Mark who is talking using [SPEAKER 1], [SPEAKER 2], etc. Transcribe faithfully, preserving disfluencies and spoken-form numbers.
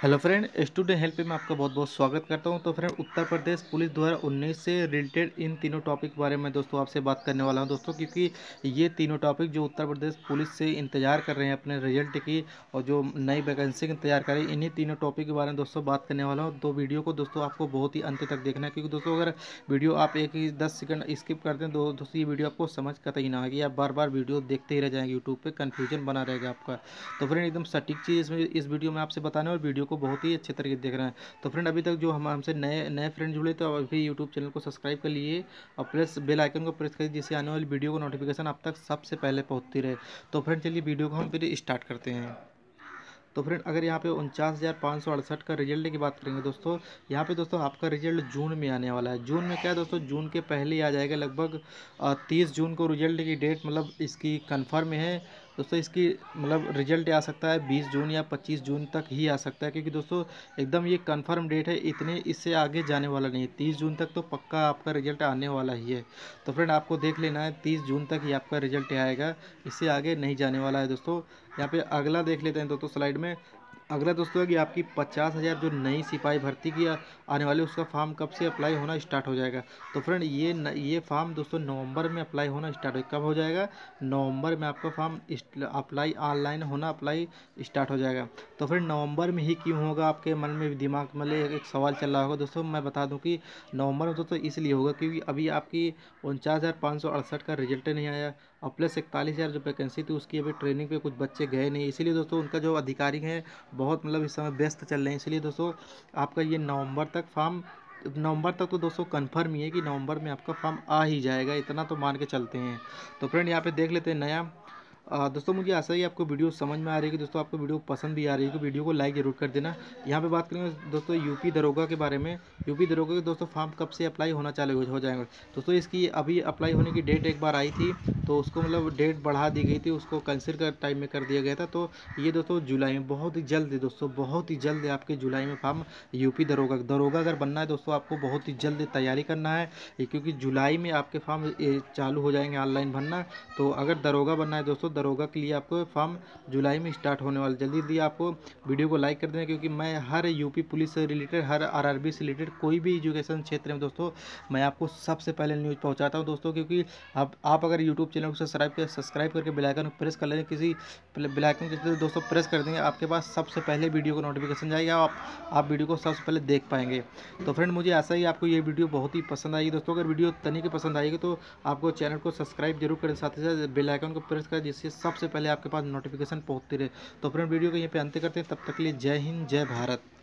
[SPEAKER 1] Hello friend, student help में आपका बहुत बहुत स्वागत करता हूं। तो फ्रेंड, उत्तर प्रदेश पुलिस दो हज़ार उन्नीस से रिलेटेड इन तीनों टॉपिक के बारे में दोस्तों आपसे बात करने वाला हूं दोस्तों, क्योंकि ये तीनों टॉपिक जो उत्तर प्रदेश पुलिस से इंतजार कर रहे हैं अपने रिजल्ट की और जो नई वैकेंसी का इंतजार कर रहे हैं, इन्हीं तीनों टॉपिक के बारे में दोस्तों बात करने वाला हूँ। तो वीडियो को दोस्तों आपको बहुत ही अंत तक देखना है, क्योंकि दोस्तों अगर वीडियो आप एक ही दस सेकंड स्किप करते हैं तो दोस्तों ये वीडियो आपको समझ कतई ना आएगी, आप बार बार वीडियो देखते ही रह जाएंगे, यूट्यूब पर कन्फ्यूजन बना रहेगा आपका। तो फ्रेंड, एकदम सटीक चीज़ इसमें इस वीडियो में आपसे बताना है और वीडियो को बहुत ही अच्छे तरीके से देख रहे हैं। तो फ्रेंड, अभी तक जो हम हमसे नए नए फ्रेंड जुड़े तो अभी यूट्यूब चैनल को सब्सक्राइब कर लिए और प्रेस बेल आइकन को प्रेस करिए, जिससे आने वाली वीडियो को नोटिफिकेशन आप तक सबसे पहले पहुंचती रहे। तो फ्रेंड, चलिए वीडियो को हम फिर स्टार्ट करते हैं। तो फ्रेंड, अगर यहाँ पे उनचास हज़ार पाँच सौ अड़सठ का रिजल्ट की बात करेंगे दोस्तों, यहाँ पे दोस्तों आपका रिजल्ट जून में आने वाला है। जून में क्या है दोस्तों, जून के पहले ही आ जाएगा, लगभग तीस जून को रिजल्ट की डेट मतलब इसकी कन्फर्म है दोस्तों। इसकी मतलब रिजल्ट आ सकता है बीस जून या पच्चीस जून तक ही आ सकता है, क्योंकि दोस्तों एकदम ये कन्फर्म डेट है, इतने इससे आगे जाने वाला नहीं है। तीस जून तक तो पक्का आपका रिजल्ट आने वाला ही है। तो फ्रेंड, आपको देख लेना है, तीस जून तक ही आपका रिजल्ट आएगा, इससे आगे नहीं जाने वाला है दोस्तों। यहाँ पे अगला देख लेते हैं दोस्तों स्लाइड में। अगला दोस्तों है कि आपकी पचास हज़ार जो नई सिपाही भर्ती की आने वाली, उसका फॉर्म कब से अप्लाई होना स्टार्ट हो जाएगा। तो फ्रेंड, ये न, ये फॉर्म दोस्तों नवंबर में अप्लाई होना स्टार्ट हो, कब हो जाएगा, नवंबर में आपका फॉर्म अप्लाई ऑनलाइन होना अप्लाई स्टार्ट हो जाएगा। तो फ्रेंड, नवंबर में ही क्यों होगा, आपके मन में दिमाग में एक सवाल चल रहा होगा दोस्तों। मैं बता दूं कि नवंबर में दोस्तों इसलिए होगा क्योंकि अभी आपकी उनचास हज़ार पाँच सौ अड़सठ का रिजल्ट नहीं आया और प्लस इकतालीस हज़ार जो वैकेंसी थी उसकी अभी ट्रेनिंग पे कुछ बच्चे गए नहीं, इसीलिए दोस्तों उनका जो अधिकारी हैं बहुत मतलब इस समय व्यस्त चल रहे हैं। इसलिए दोस्तों आपका ये नवंबर तक फॉर्म, नवंबर तक तो दोस्तों कंफर्म ही है कि नवंबर में आपका फॉर्म आ ही जाएगा, इतना तो मान के चलते हैं। तो फ्रेंड, यहाँ पे देख लेते हैं नया। आ, दोस्तों मुझे आशा ही आपको वीडियो समझ में आ रही है कि दोस्तों आपको वीडियो पसंद भी आ रही है, कि वीडियो को लाइक जरूर कर देना। यहाँ पे बात करेंगे दोस्तों यूपी दरोगा के बारे में। यूपी दरोगा के दोस्तों फॉर्म कब से अप्लाई होना चालू हो जाएगा दोस्तों। इसकी अभी अप्लाई होने की डेट एक बार आई थी, तो उसको मतलब डेट बढ़ा दी गई थी, उसको कैंसिल कर टाइम में कर दिया गया था। तो ये दोस्तों जुलाई में बहुत ही जल्द है दोस्तों, बहुत ही जल्द आपके जुलाई में फॉर्म यूपी दरोगा दरोगा अगर बनना है दोस्तों, आपको बहुत ही जल्द तैयारी करना है, क्योंकि जुलाई में आपके फॉर्म चालू हो जाएंगे ऑनलाइन भरना। तो अगर दरोगा बनना है दोस्तों, दरोगा के लिए आपको फॉर्म जुलाई में स्टार्ट होने वाला। जल्दी जल्दी आपको वीडियो को लाइक कर देना, क्योंकि मैं हर यूपी पुलिस से रिलेटेड, हर आरआरबी से रिलेटेड कोई भी एजुकेशन क्षेत्र में दोस्तों मैं आपको सबसे पहले न्यूज़ पहुंचाता हूं दोस्तों। क्योंकि आप आप अगर यूट्यूब चैनल को सब्सक्राइब कर सब्सक्राइब करके बेल आइकन प्रेस कर लेंगे, किसी बेल आइकन के दोस्तों प्रेस कर देंगे, आपके पास सबसे पहले वीडियो को नोटिफिकेशन जाएगा, आप आप वीडियो को सबसे पहले देख पाएंगे। तो फ्रेंड, मुझे आशा ही आपको ये वीडियो बहुत ही पसंद आएगी दोस्तों। अगर वीडियो तनी की पसंद आएगी तो आपको चैनल को सब्सक्राइब जरूर करें, साथ ही साथ बेल आइकन को प्रेस करें, जिससे सबसे पहले आपके पास नोटिफिकेशन पहुंचती रहे। तो फ्रेंड, वीडियो को यहीं पे अंत करते हैं, तब तक के लिए जय हिंद जय भारत।